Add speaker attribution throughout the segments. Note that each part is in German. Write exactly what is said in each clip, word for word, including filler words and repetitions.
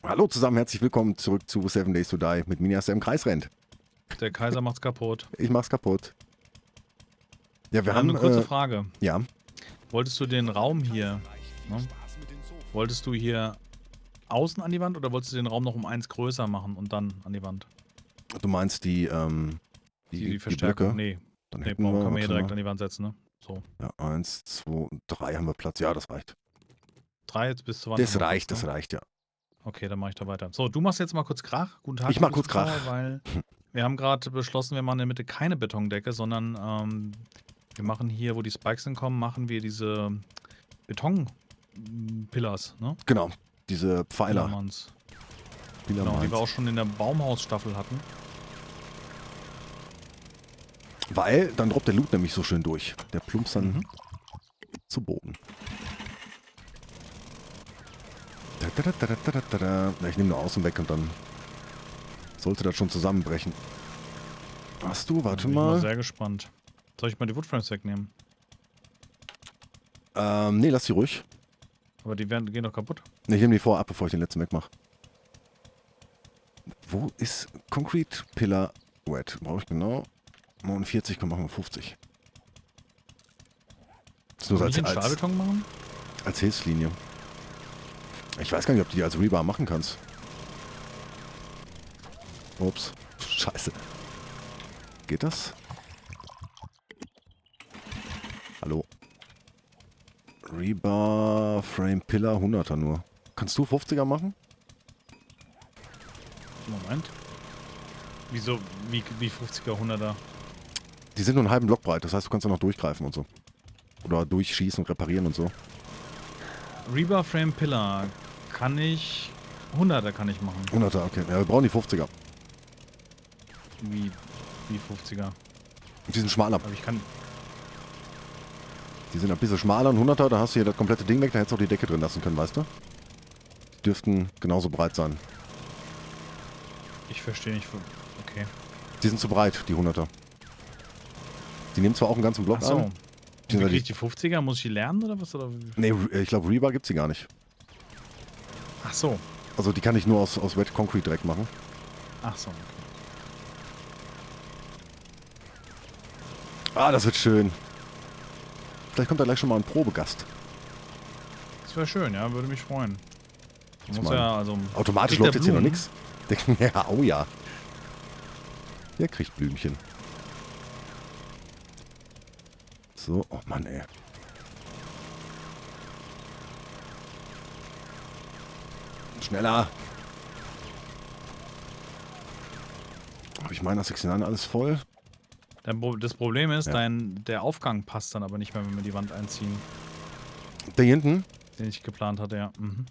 Speaker 1: Hallo zusammen, herzlich willkommen zurück zu Seven Days to Die mit Minias, der im Kreis rennt.
Speaker 2: Der Kaiser macht's kaputt.
Speaker 1: Ich mach's kaputt. Ja, wir
Speaker 2: Wir
Speaker 1: haben,
Speaker 2: haben eine kurze
Speaker 1: äh,
Speaker 2: Frage.
Speaker 1: ja,
Speaker 2: Wolltest du den Raum hier, ne? Wolltest du hier außen an die Wand oder wolltest du den Raum noch um eins größer machen und dann an die Wand?
Speaker 1: du meinst die, ähm, die,
Speaker 2: Die, die
Speaker 1: die
Speaker 2: Verstärkung?
Speaker 1: Blöcke?
Speaker 2: Nee,
Speaker 1: Dann
Speaker 2: nee
Speaker 1: hätten
Speaker 2: brauchen,
Speaker 1: wir,
Speaker 2: können wir hier
Speaker 1: warte
Speaker 2: direkt
Speaker 1: mal.
Speaker 2: an die Wand setzen, ne? So.
Speaker 1: Ja, eins, zwei, drei haben wir Platz. Ja, das reicht.
Speaker 2: Drei jetzt bis zur Wand.
Speaker 1: Das
Speaker 2: haben wir
Speaker 1: reicht,
Speaker 2: Platz,
Speaker 1: das
Speaker 2: ne?
Speaker 1: reicht, ja.
Speaker 2: Okay, dann mache ich da weiter. So, du machst jetzt mal kurz Krach. Guten Tag,
Speaker 1: Ich mach
Speaker 2: liebe
Speaker 1: kurz
Speaker 2: Zuschauer,
Speaker 1: Krach.
Speaker 2: weil wir haben gerade beschlossen, wir machen in der Mitte keine Betondecke, sondern ähm, wir machen hier, wo die Spikes hinkommen, machen wir diese Beton-Pillars, ne?
Speaker 1: Genau, diese Pfeiler.
Speaker 2: Pillarmanns.
Speaker 1: Pfeiler
Speaker 2: Genau, die wir auch schon in der Baumhausstaffel hatten.
Speaker 1: Weil dann droppt der Loot nämlich so schön durch. Der plumpst dann
Speaker 2: Mhm.
Speaker 1: zu Boden. Da, da, da, da, da, da, da. Na, ich nehme nur außen weg und dann sollte das schon zusammenbrechen. Hast du, warte
Speaker 2: Bin ich mal
Speaker 1: mal.
Speaker 2: sehr gespannt. Soll ich mal die Woodframes wegnehmen?
Speaker 1: Ähm, nee, lass die ruhig.
Speaker 2: Aber die werden, gehen doch kaputt.
Speaker 1: Ne, ich nehme die vorher ab, bevor ich den letzten wegmache. Wo ist Concrete Pillar Wet? Brauche ich genau neunundvierzig, komm, machen wir fünfzig. Das ist nur
Speaker 2: Soll
Speaker 1: als,
Speaker 2: ich in
Speaker 1: als,
Speaker 2: Stahlbeton machen?
Speaker 1: als Hilfslinie. Ich weiß gar nicht, ob du die als Rebar machen kannst. Ups. Scheiße. Geht das? Hallo. Rebar Frame Pillar hunderter nur. Kannst du fünfziger machen?
Speaker 2: Moment. Wieso? Wie, wie fünfziger, hunderter?
Speaker 1: Die sind nur einen halben Block breit, das heißt, du kannst da noch durchgreifen und so. Oder durchschießen und reparieren und so.
Speaker 2: Rebar Frame Pillar kann ich. hunderter kann ich machen.
Speaker 1: hunderter, okay. Ja, wir brauchen die fünfziger.
Speaker 2: Wie, wie fünfziger.
Speaker 1: Die sind schmaler.
Speaker 2: Aber ich kann.
Speaker 1: Die sind ein bisschen schmaler. Ein hunderter, da hast du hier das komplette Ding weg, da hättest du auch die Decke drin lassen können, weißt du? Die dürften genauso breit sein.
Speaker 2: Ich verstehe nicht. Okay.
Speaker 1: Die sind zu breit, die hunderter. Die nehmen zwar auch einen ganzen Block
Speaker 2: Achso.
Speaker 1: an.
Speaker 2: Wie
Speaker 1: Beziehungsweise
Speaker 2: krieg ich die fünfziger? Muss ich die lernen oder was? Oder?
Speaker 1: Nee, ich glaube, Rebar gibt's die gar nicht.
Speaker 2: Ach so.
Speaker 1: Also die kann ich nur aus, aus Wet Concrete direkt machen.
Speaker 2: Ach so. Okay.
Speaker 1: Ah, das wird schön. Vielleicht kommt da gleich schon mal ein Probegast.
Speaker 2: Das wäre schön, ja, würde mich freuen.
Speaker 1: Ich
Speaker 2: Muss
Speaker 1: meine,
Speaker 2: ja, also.
Speaker 1: Automatisch
Speaker 2: kriegt
Speaker 1: läuft
Speaker 2: der
Speaker 1: jetzt hier noch
Speaker 2: Blumen?
Speaker 1: nichts. Ja, oh ja. Der kriegt Blümchen. So, oh Mann, ey. Schneller. Habe ich meiner sechsundneunzig alles voll?
Speaker 2: Der Pro- Das Problem ist,
Speaker 1: Ja.
Speaker 2: dein, der Aufgang passt dann aber nicht mehr, wenn wir die Wand einziehen,
Speaker 1: Der hier hinten?
Speaker 2: den ich geplant hatte, ja. Mhm.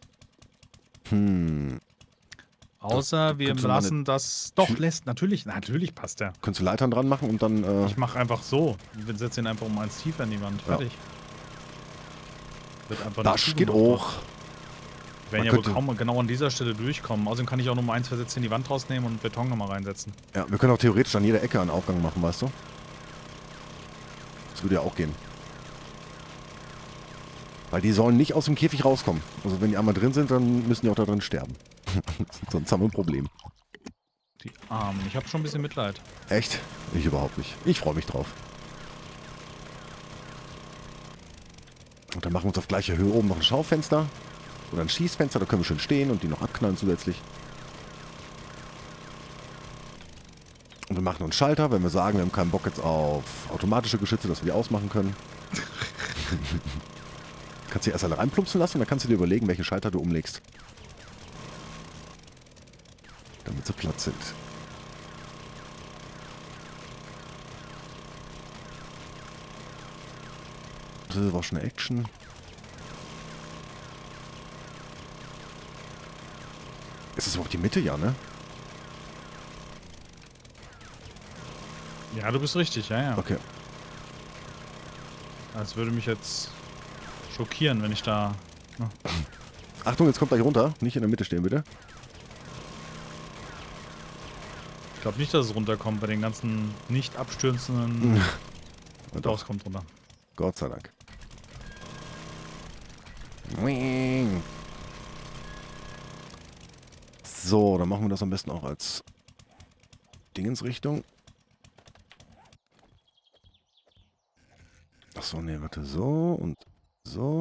Speaker 1: Hm.
Speaker 2: Außer
Speaker 1: da
Speaker 2: wir
Speaker 1: könnte man
Speaker 2: lassen das. Doch,
Speaker 1: Tür-
Speaker 2: lässt. Natürlich, natürlich passt der.
Speaker 1: Könntest du Leitern dran machen und dann... Äh,
Speaker 2: Ich mache einfach so. Wir setzen ihn einfach um eins tiefer in die Wand.
Speaker 1: Ja.
Speaker 2: Fertig. Wird einfach
Speaker 1: das
Speaker 2: nicht
Speaker 1: geht
Speaker 2: zugemacht.
Speaker 1: auch.
Speaker 2: Wir werden
Speaker 1: Man
Speaker 2: ja wohl
Speaker 1: könnte-
Speaker 2: kaum genau an dieser Stelle durchkommen. Außerdem kann ich auch Nummer eins versetzen, die Wand rausnehmen und Beton nochmal reinsetzen.
Speaker 1: Ja, wir können auch theoretisch an jeder Ecke einen Aufgang machen, weißt du? Das würde ja auch gehen. Weil die sollen nicht aus dem Käfig rauskommen. Also wenn die einmal drin sind, dann müssen die auch da drin sterben. Sonst haben wir ein Problem.
Speaker 2: Die Armen. Ich habe schon ein bisschen Mitleid.
Speaker 1: Echt? Ich überhaupt nicht. Ich freue mich drauf. Und dann machen wir uns auf gleicher Höhe oben noch ein Schaufenster. Oder ein Schießfenster, da können wir schön stehen und die noch abknallen zusätzlich. Und wir machen uns Schalter, wenn wir sagen, wir haben keinen Bock jetzt auf automatische Geschütze, dass wir die ausmachen können. Kannst du die erst alle reinplumpsen lassen und dann kannst du dir überlegen, welche Schalter du umlegst. Damit sie platt sind. Das war schon eine Action. Ist das überhaupt die Mitte? Ja, ne?
Speaker 2: Ja, du bist richtig, ja, ja.
Speaker 1: Okay.
Speaker 2: Das würde mich jetzt schockieren, wenn ich da. Ne?
Speaker 1: Achtung, jetzt kommt gleich runter. Nicht in der Mitte stehen, bitte.
Speaker 2: Ich glaube nicht, dass es runterkommt bei den ganzen nicht abstürzenden.
Speaker 1: Ja,
Speaker 2: Doch,
Speaker 1: doch,
Speaker 2: es kommt runter.
Speaker 1: Gott sei Dank. So, dann machen wir das am besten auch als Dingensrichtung. Achso, nee, warte, so und so.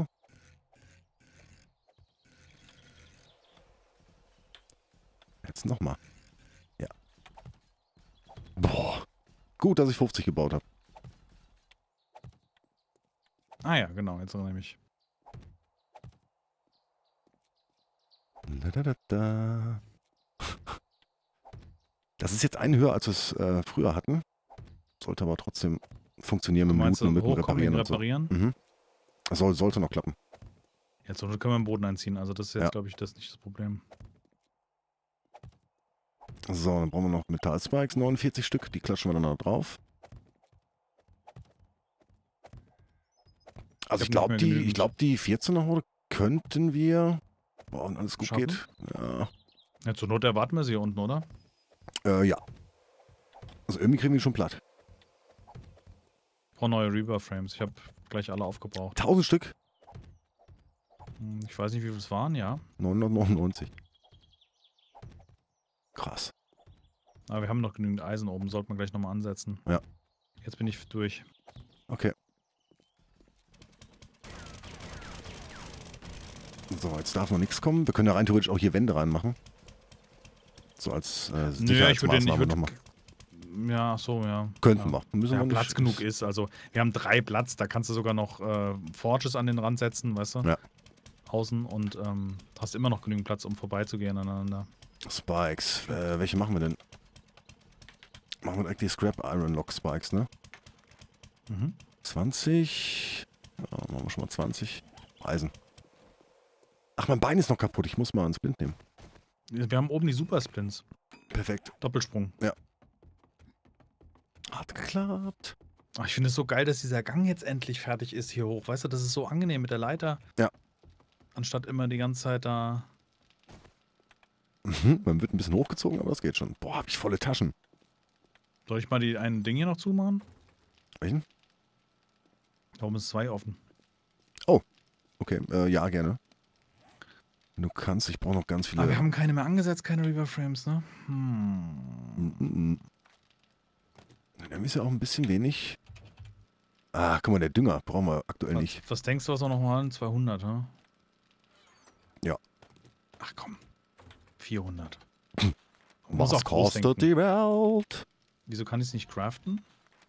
Speaker 1: Jetzt nochmal. Ja. Boah. Gut, dass ich fünfzig gebaut habe.
Speaker 2: Ah ja, genau, jetzt erinnere ich mich.
Speaker 1: Da, da, da, da. Das ist jetzt ein höher, als wir es äh, früher hatten. Sollte aber trotzdem funktionieren
Speaker 2: Du
Speaker 1: mit dem
Speaker 2: meinst,
Speaker 1: Looten und mit dem
Speaker 2: hochkommen wegen
Speaker 1: Reparieren und so.
Speaker 2: reparieren?
Speaker 1: Mhm. Das soll, sollte noch klappen.
Speaker 2: Jetzt können wir den Boden einziehen, also das ist jetzt,
Speaker 1: Ja.
Speaker 2: glaube ich, das nicht das Problem.
Speaker 1: So, dann brauchen wir noch Metallspikes, neunundvierzig Stück. Die klatschen wir dann noch drauf. Also ich
Speaker 2: Ich hab nicht
Speaker 1: glaube,
Speaker 2: mehr
Speaker 1: die,
Speaker 2: genügend.
Speaker 1: ich glaub, die vierzehner Horde könnten wir, boah, wenn alles gut
Speaker 2: Schaffen?
Speaker 1: geht. Ja.
Speaker 2: Ja, zur Not erwarten wir sie hier unten, oder?
Speaker 1: Äh, ja. Also irgendwie kriegen wir die schon platt.
Speaker 2: Ich brauche neue Reaver-Frames. Ich habe gleich alle aufgebraucht.
Speaker 1: tausend Stück?
Speaker 2: Hm, Ich weiß nicht, wie viel es waren, ja.
Speaker 1: neunhundertneunundneunzig. Krass.
Speaker 2: Aber wir haben noch genügend Eisen oben. Sollte man gleich nochmal ansetzen.
Speaker 1: Ja.
Speaker 2: Jetzt bin ich durch.
Speaker 1: Okay. So, jetzt darf noch nichts kommen. Wir können ja rein theoretisch auch hier Wände reinmachen. So als äh,
Speaker 2: Nö, ich würde den, ich
Speaker 1: Sicherheitsmaßnahme
Speaker 2: würde,
Speaker 1: nochmal.
Speaker 2: ja, ach so, ja.
Speaker 1: Könnten
Speaker 2: ja.
Speaker 1: wir. Müssen
Speaker 2: Ja,
Speaker 1: wir nicht.
Speaker 2: Platz genug ist. Also, wir haben drei Platz. Da kannst du sogar noch äh, Forges an den Rand setzen, weißt du?
Speaker 1: Ja.
Speaker 2: Außen und ähm, hast immer noch genügend Platz, um vorbeizugehen aneinander.
Speaker 1: Spikes. Äh, welche machen wir denn? Machen wir direkt die Scrap Iron Lock Spikes, ne?
Speaker 2: Mhm.
Speaker 1: zwanzig. Ja, machen wir schon mal zwanzig. Eisen. Ach, mein Bein ist noch kaputt. Ich muss mal einen Splint nehmen.
Speaker 2: Wir haben oben die Super Splints.
Speaker 1: Perfekt.
Speaker 2: Doppelsprung.
Speaker 1: Hat geklappt.
Speaker 2: Ach, ich finde es so geil, dass dieser Gang jetzt endlich fertig ist hier hoch. Weißt du, das ist so angenehm mit der Leiter.
Speaker 1: Ja.
Speaker 2: Anstatt immer die ganze Zeit da.
Speaker 1: Mhm, man wird ein bisschen hochgezogen, aber das geht schon. Boah, hab ich volle Taschen.
Speaker 2: Soll ich mal die einen Ding hier noch zumachen?
Speaker 1: Welchen?
Speaker 2: Da oben ist zwei offen.
Speaker 1: Okay, äh, ja, gerne. Wenn du kannst, ich brauche noch ganz viele.
Speaker 2: Aber wir haben keine mehr angesetzt, keine Reaver Frames, ne? Hm.
Speaker 1: Mm, mm, mm. Dann ist ja auch ein bisschen wenig. Ah, guck mal, der Dünger brauchen wir aktuell
Speaker 2: Was,
Speaker 1: nicht.
Speaker 2: was denkst du, was wir noch mal haben? zweihundert, ha?
Speaker 1: Ja.
Speaker 2: Ach komm. vierhundert.
Speaker 1: Was
Speaker 2: Muss auch groß
Speaker 1: kostet
Speaker 2: denken.
Speaker 1: die Welt?
Speaker 2: Wieso kann ich es nicht craften?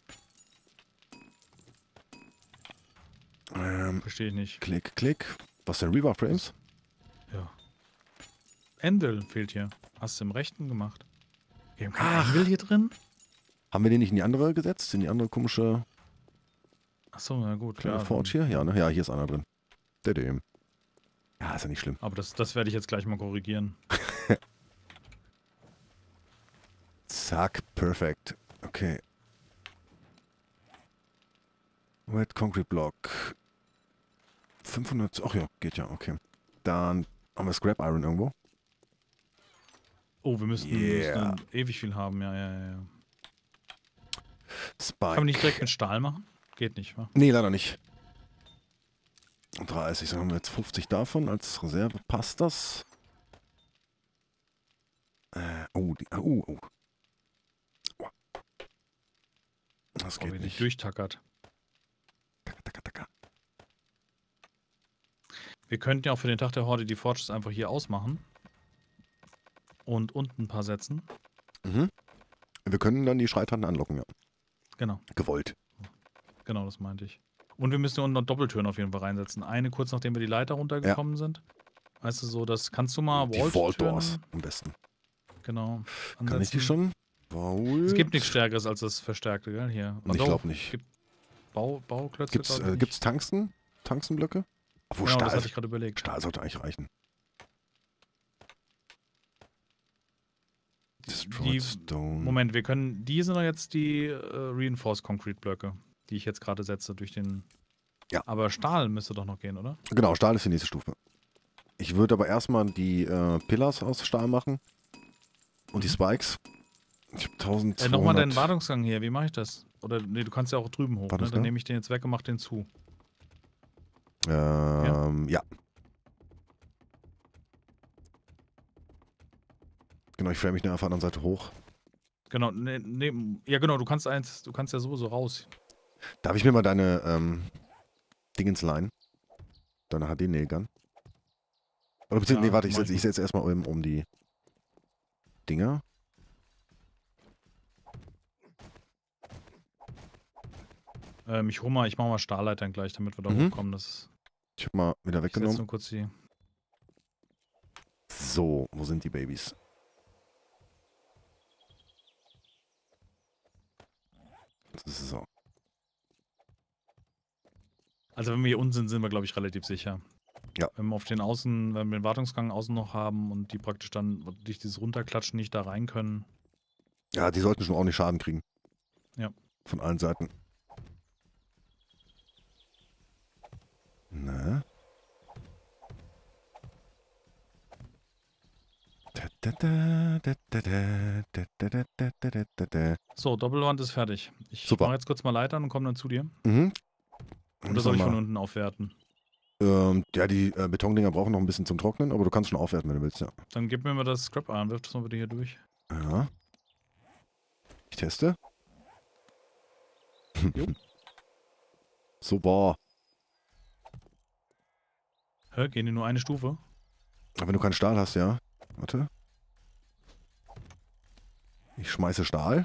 Speaker 1: Ähm,
Speaker 2: Verstehe ich nicht.
Speaker 1: klick, klick. Was denn, Reaver Frames?
Speaker 2: Ja. Anvil fehlt hier. Hast du im rechten gemacht? Wir haben kein
Speaker 1: Ach.
Speaker 2: Anvil hier drin?
Speaker 1: Haben wir den nicht in die andere gesetzt? In die andere komische
Speaker 2: Achso, na gut.
Speaker 1: kleine
Speaker 2: Ja,
Speaker 1: Forge hier? Ja, ne? Ja, hier ist einer drin. Der dem. Ja, ist ja nicht schlimm.
Speaker 2: aber das, das werde ich jetzt gleich mal korrigieren.
Speaker 1: Zack, perfekt. Okay. Red Concrete Block. fünfhundert. Ach ja, geht ja, okay. Dann haben wir Scrap Iron irgendwo.
Speaker 2: Oh, wir müssen,
Speaker 1: Yeah.
Speaker 2: müssen ewig viel haben. Ja, ja, ja. ja.
Speaker 1: Spike.
Speaker 2: Kann man nicht direkt mit Stahl machen? Geht nicht, wa?
Speaker 1: Nee, leider nicht. dreißig, sagen wir jetzt fünfzig davon als Reserve. Passt das? Äh, oh, die, oh, oh. Das
Speaker 2: Oh,
Speaker 1: geht
Speaker 2: wie
Speaker 1: nicht.
Speaker 2: nicht durchtackert.
Speaker 1: Taka, taka, taka.
Speaker 2: Wir könnten ja auch für den Tag der Horde die Forges einfach hier ausmachen. Und unten ein paar setzen.
Speaker 1: Mhm. Wir können dann die Schreitern anlocken, ja.
Speaker 2: Genau,
Speaker 1: Gewollt.
Speaker 2: genau, das meinte ich. Und wir müssen hier unten noch Doppeltüren auf jeden Fall reinsetzen. Eine kurz nachdem wir die Leiter runtergekommen sind. Weißt du, so, das kannst du mal
Speaker 1: Die Vault Doors
Speaker 2: Vault-Türen,
Speaker 1: am besten.
Speaker 2: genau,
Speaker 1: Kann ich die
Speaker 2: ansetzen.
Speaker 1: schon? Vault.
Speaker 2: Es gibt nichts Stärkeres als das Verstärkte, gell? Hier.
Speaker 1: Ich
Speaker 2: doch,
Speaker 1: glaube nicht.
Speaker 2: es gibt Bau, Bauklötze.
Speaker 1: Gibt's,
Speaker 2: glaub ich
Speaker 1: äh,
Speaker 2: nicht.
Speaker 1: gibt's Tungsten? Tungstenblöcke? Obwohl
Speaker 2: Genau, das
Speaker 1: Stahl,
Speaker 2: hatte ich gerade überlegt.
Speaker 1: Stahl sollte eigentlich reichen. Destroyed
Speaker 2: Die,
Speaker 1: Stone.
Speaker 2: Moment, wir können, die sind doch jetzt die äh, Reinforced Concrete Blöcke, die ich jetzt gerade setze durch den.
Speaker 1: Ja.
Speaker 2: Aber Stahl müsste doch noch gehen, oder?
Speaker 1: Genau, Stahl ist die nächste Stufe. Ich würde aber erstmal die äh, Pillars aus Stahl machen. Und die Spikes. Ich habe
Speaker 2: Äh,
Speaker 1: zwölfhundert.
Speaker 2: Nochmal deinen Wartungsgang hier, wie mache ich das? Oder nee, du kannst ja auch drüben hoch, ne?
Speaker 1: Wartungsgang?
Speaker 2: Dann nehme ich den jetzt weg und mach den zu.
Speaker 1: Ähm, ja. Genau, ich frame mich nur auf der anderen Seite hoch.
Speaker 2: Genau, ne, ne, ja genau, du kannst eins, du kannst ja sowieso raus.
Speaker 1: Darf ich mir mal deine ähm, Dingens leihen? Deine H D-Nailgun? Oder beziehungsweise,
Speaker 2: Ja,
Speaker 1: nee, warte, ich
Speaker 2: mach ich
Speaker 1: setze ich setz erstmal um, um die Dinger.
Speaker 2: Ähm, ich hol mal, ich mach mal Stahlleitern gleich, damit wir da
Speaker 1: Mhm.
Speaker 2: hochkommen. Das ist,
Speaker 1: Ich hab mal wieder
Speaker 2: ich setze
Speaker 1: weggenommen.
Speaker 2: nur kurz die.
Speaker 1: So, wo sind die Babys? So.
Speaker 2: Also wenn wir hier unten sind, sind wir, glaube ich, relativ sicher.
Speaker 1: Ja.
Speaker 2: Wenn wir auf den Außen, wenn wir den Wartungsgang außen noch haben und die praktisch dann durch dieses Runterklatschen nicht da rein können.
Speaker 1: Ja, die sollten schon ordentlich Schaden kriegen.
Speaker 2: Ja.
Speaker 1: Von allen Seiten. Ne?
Speaker 2: So, Doppelwand ist fertig. Ich
Speaker 1: Super.
Speaker 2: mache jetzt kurz mal Leitern und komme dann zu dir.
Speaker 1: Mhm.
Speaker 2: Oder soll ich von unten aufwerten?
Speaker 1: Ähm, ja, die äh, Betondinger brauchen noch ein bisschen zum Trocknen, aber du kannst schon aufwerten, wenn du willst, ja.
Speaker 2: Dann gib mir mal das Scrap an, wirf das mal bitte hier durch.
Speaker 1: Ja. Ich teste.
Speaker 2: Jo.
Speaker 1: Super.
Speaker 2: Hä, gehen die nur eine Stufe?
Speaker 1: Aber wenn du keinen Stahl hast, ja. Warte. Ich schmeiße Stahl.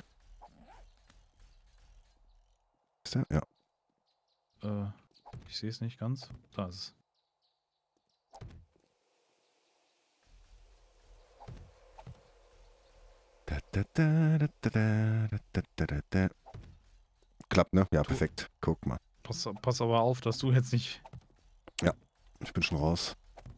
Speaker 1: Ist der? Ja.
Speaker 2: Äh, ich sehe es nicht ganz. Da ist es.
Speaker 1: Da, da, da, da, da, da, da, da, da. Klappt, ne? Ja, perfekt. Guck mal.
Speaker 2: Pass, pass aber auf, dass du jetzt nicht...
Speaker 1: Ich bin schon raus.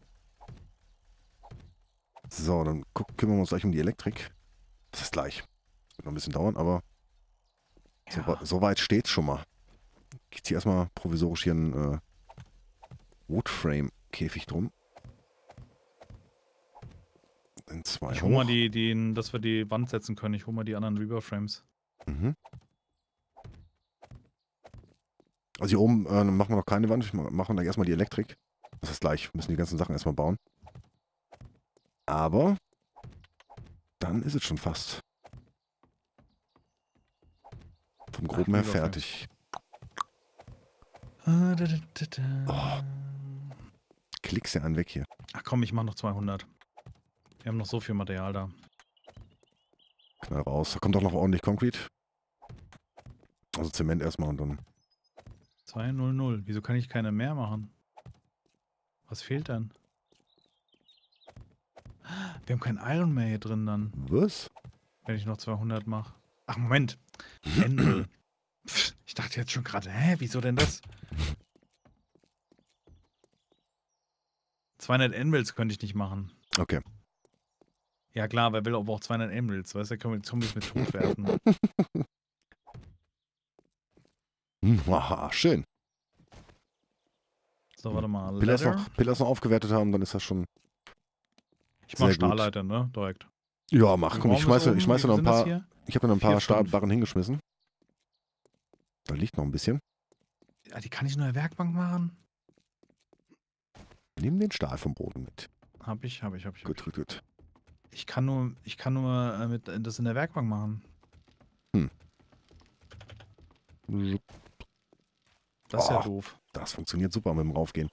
Speaker 1: So, dann guck, kümmern wir uns gleich um die Elektrik. Das ist gleich. Wird noch ein bisschen dauern, aber so,
Speaker 2: Ja.
Speaker 1: so weit steht's schon mal. Ich ziehe erstmal provisorisch hier einen äh, Woodframe-Käfig drum. In zwei
Speaker 2: Ich
Speaker 1: hoch.
Speaker 2: hol mal die, die, dass wir die Wand setzen können. Ich hol mal die anderen Reaver-Frames.
Speaker 1: Mhm. Also hier oben äh, machen wir noch keine Wand. Wir machen da erstmal die Elektrik. Das ist gleich. Wir müssen die ganzen Sachen erstmal bauen. Aber dann ist es schon fast vom Groben her fertig. Oh. Klick's ja an weg hier.
Speaker 2: Ach komm, ich mach noch zweihundert. Wir haben noch so viel Material da.
Speaker 1: Knall raus. Da kommt auch noch ordentlich Concrete. Also Zement erstmal und dann.
Speaker 2: zweihundert. Wieso kann ich keine mehr machen? Was fehlt denn? Wir haben kein Iron mehr hier drin dann,
Speaker 1: Was?
Speaker 2: wenn ich noch zweihundert mache. Ach, Moment. Ende. Ich dachte jetzt schon gerade, hä, wieso denn das? zweihundert Anvils könnte ich nicht machen.
Speaker 1: Okay.
Speaker 2: Ja klar, wer will aber auch zweihundert Anvils, weißt du, da können wir die Zombies mit tot werfen.
Speaker 1: Aha, schön.
Speaker 2: So, warte mal.
Speaker 1: Pillars
Speaker 2: Leather.
Speaker 1: noch, Pillars noch aufgewertet haben, dann ist das schon.
Speaker 2: Ich mach
Speaker 1: sehr gut.
Speaker 2: Stahlleiter, ne? Direkt.
Speaker 1: Ja, mach. Komm, ich schmeiße, ich schmeiße noch ein paar.
Speaker 2: Hier?
Speaker 1: Ich habe noch ein
Speaker 2: Vier,
Speaker 1: paar
Speaker 2: fünf.
Speaker 1: Stahlbarren hingeschmissen. Da liegt noch ein bisschen.
Speaker 2: Ja, die kann ich nur in der Werkbank machen?
Speaker 1: Nimm den Stahl vom Boden mit.
Speaker 2: Hab ich, hab ich, hab ich. Hab
Speaker 1: Gut,
Speaker 2: ich.
Speaker 1: gut, gut.
Speaker 2: Ich kann nur, ich kann nur äh, mit, äh, das in der Werkbank machen.
Speaker 1: Hm.
Speaker 2: Das ist ja
Speaker 1: Oh.
Speaker 2: doof.
Speaker 1: Das funktioniert super mit dem Raufgehen.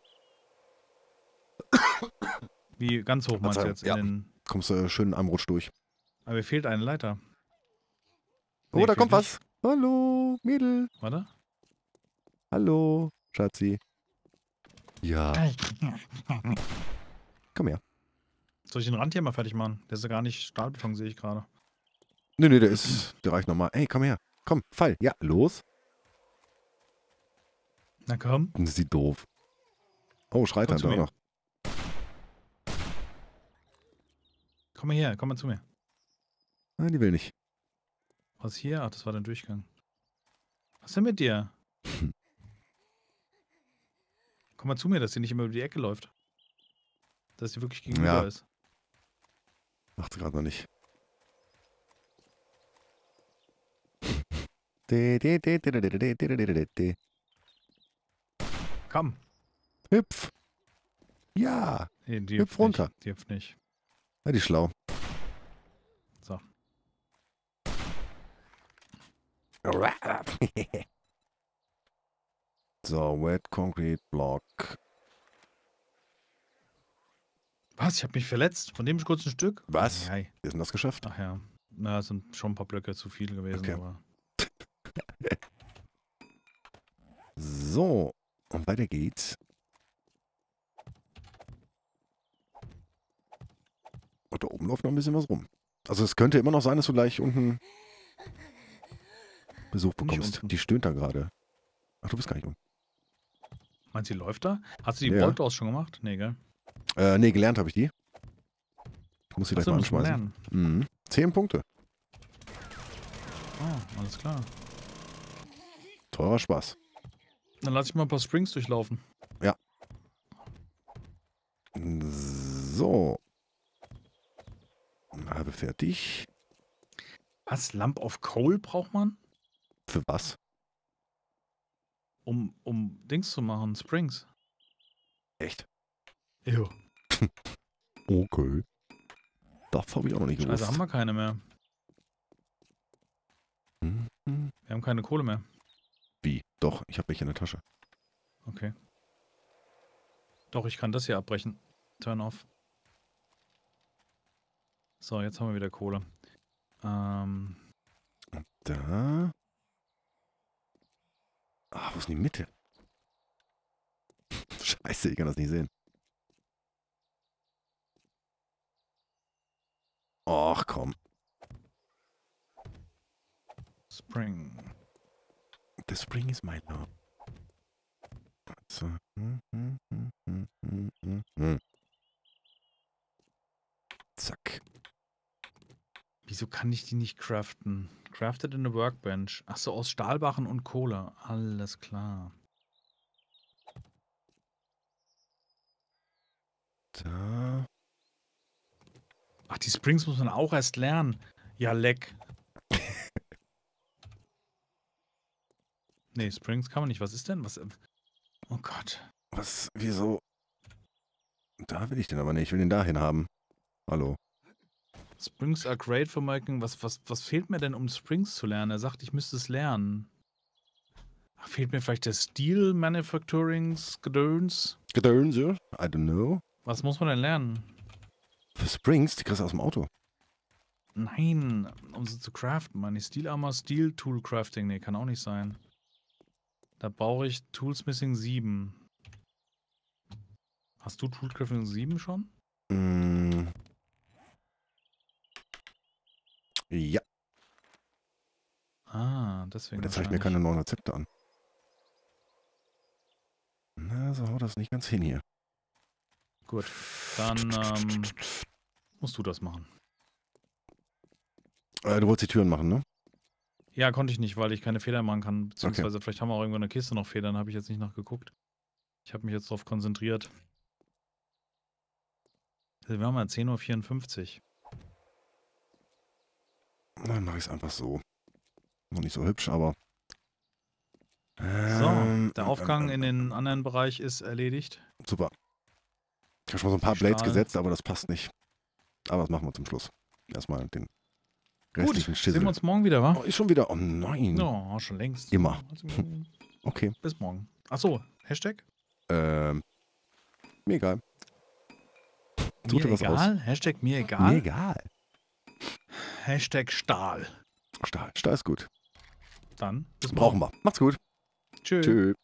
Speaker 2: Wie ganz hoch meinst du jetzt?
Speaker 1: Ja.
Speaker 2: In den,
Speaker 1: Kommst du schön in einem Rutsch durch.
Speaker 2: aber mir fehlt eine Leiter.
Speaker 1: Oh,
Speaker 2: Nee,
Speaker 1: da
Speaker 2: fehlt
Speaker 1: kommt
Speaker 2: nicht.
Speaker 1: was. Hallo, Mädel.
Speaker 2: Warte.
Speaker 1: Hallo, Schatzi. Ja. Komm her.
Speaker 2: Soll ich den Rand hier mal fertig machen? Der ist ja gar nicht Stahlbeton, sehe ich gerade.
Speaker 1: Nee, nee, der ist. Der reicht nochmal. Ey, komm her. Komm, fall. Ja, los.
Speaker 2: Na komm.
Speaker 1: Das ist die doof. Oh, schreit
Speaker 2: Komm
Speaker 1: er
Speaker 2: zu
Speaker 1: da
Speaker 2: mir.
Speaker 1: noch.
Speaker 2: Komm mal her, komm mal zu mir.
Speaker 1: Nein, die will nicht.
Speaker 2: Was hier? Ach, das war der Durchgang. Was ist denn mit dir? Komm mal zu mir, dass sie nicht immer über die Ecke läuft. Dass sie wirklich gegenüber
Speaker 1: Ja.
Speaker 2: ist.
Speaker 1: Macht sie gerade noch nicht. De, de, de, de, de, de, de, de, de, de, de.
Speaker 2: Komm.
Speaker 1: Hüpf. Ja.
Speaker 2: Nee, die
Speaker 1: Hüpf
Speaker 2: hüpft
Speaker 1: runter.
Speaker 2: Nicht. Die hüpft nicht.
Speaker 1: Ja, die ist schlau. So, Wet Concrete Block.
Speaker 2: Was? Ich habe mich verletzt? Von dem kurzen Stück?
Speaker 1: Was?
Speaker 2: Ei, ei.
Speaker 1: Wie ist denn das geschafft?
Speaker 2: Ach ja. Na, es sind schon ein paar Blöcke zu viel gewesen,
Speaker 1: Okay.
Speaker 2: aber.
Speaker 1: So, und weiter geht's. Und da oben läuft noch ein bisschen was rum. Also es könnte immer noch sein, dass du gleich unten Besuch bekommst.
Speaker 2: unten.
Speaker 1: Die stöhnt da gerade. Ach, du bist gar nicht unten.
Speaker 2: Meinst du, die läuft da? Hast du die
Speaker 1: Ja.
Speaker 2: Bolt aus schon gemacht? Nee, gell?
Speaker 1: Äh, nee, gelernt habe ich die. Ich muss sie gleich
Speaker 2: Achso,
Speaker 1: mal
Speaker 2: musst du mal
Speaker 1: anschmeißen.
Speaker 2: lernen.
Speaker 1: Mhm. Zehn Punkte.
Speaker 2: Ah, alles klar.
Speaker 1: Teurer Spaß.
Speaker 2: Dann lass ich mal ein paar Springs durchlaufen.
Speaker 1: So. Habe fertig.
Speaker 2: Was? Lump of Coal braucht man?
Speaker 1: Für was?
Speaker 2: Um, um Dings zu machen, Springs.
Speaker 1: Echt?
Speaker 2: Jo.
Speaker 1: Okay. Das habe ich auch noch nicht gewusst.
Speaker 2: Also haben wir keine mehr.
Speaker 1: Mhm.
Speaker 2: Wir haben keine Kohle mehr.
Speaker 1: Wie? Doch, ich habe welche in der Tasche.
Speaker 2: Okay. Doch, ich kann das hier abbrechen. Turn off. So, jetzt haben wir wieder Kohle. Ähm,
Speaker 1: Da. Ah, wo ist denn die Mitte? Scheiße, ich kann das nicht sehen. Ach komm.
Speaker 2: Spring.
Speaker 1: The spring is my love. So. Hm, hm, hm, hm, hm, hm, hm. Zack.
Speaker 2: Wieso kann ich die nicht craften? Crafted in a workbench. Achso, aus Stahlbarren und Kohle. Alles klar.
Speaker 1: Da.
Speaker 2: Ach, die Springs muss man auch erst lernen. Ja, leck. Nee, Springs kann man nicht. Was ist denn? Was? Oh Gott.
Speaker 1: Was? Wieso? Da will ich den aber nicht. Ich will den dahin haben. Hallo.
Speaker 2: Springs are great for making. Was, was, was fehlt mir denn, um Springs zu lernen? Er sagt, ich müsste es lernen. Ach, fehlt mir vielleicht der Steel Manufacturings Gedöns?
Speaker 1: Gedönse? I don't know.
Speaker 2: Was muss man denn lernen?
Speaker 1: Für Springs, die kriegst du aus dem Auto.
Speaker 2: Nein, um sie zu craften, meine ich. Steel Armor, Steel Tool Crafting. Nee, kann auch nicht sein. Da brauche ich Tools Missing sieben. Hast du Tool Crafting sieben schon?
Speaker 1: Mm. Ja.
Speaker 2: Ah, deswegen.
Speaker 1: Und jetzt habe ich mir keine neuen Rezepte an. Na, so haut das nicht ganz hin hier.
Speaker 2: Gut, dann ähm, musst du das machen.
Speaker 1: Äh, du wolltest die Türen machen, ne?
Speaker 2: Ja, konnte ich nicht, weil ich keine Federn machen kann. Beziehungsweise vielleicht haben wir auch irgendwo in der Kiste noch Federn, habe ich jetzt nicht nachgeguckt. Ich habe mich jetzt darauf konzentriert. Wir haben ja zehn Uhr vierundfünfzig.
Speaker 1: Dann mache ich es einfach so. Noch nicht so hübsch, aber...
Speaker 2: So,
Speaker 1: Ähm,
Speaker 2: der Aufgang in den anderen Bereich ist erledigt.
Speaker 1: Super. Ich habe schon mal so ein paar
Speaker 2: Stahl.
Speaker 1: Blades gesetzt, aber das passt nicht. Aber das machen wir zum Schluss. Erstmal den
Speaker 2: Gut,
Speaker 1: restlichen
Speaker 2: sehen
Speaker 1: Schissel.
Speaker 2: wir uns morgen wieder, wa?
Speaker 1: Oh, ist schon wieder... Oh nein.
Speaker 2: Oh, schon längst.
Speaker 1: Immer. Okay.
Speaker 2: Bis morgen. Achso, Hashtag?
Speaker 1: Ähm, mir egal. Such
Speaker 2: Mir
Speaker 1: dir was
Speaker 2: egal?
Speaker 1: aus.
Speaker 2: Hashtag mir egal?
Speaker 1: Mir egal.
Speaker 2: Hashtag Stahl.
Speaker 1: Stahl. Stahl ist gut.
Speaker 2: Dann bis morgen.
Speaker 1: Brauchen wir. Macht's gut.
Speaker 2: Tschüss.
Speaker 1: Tschüss.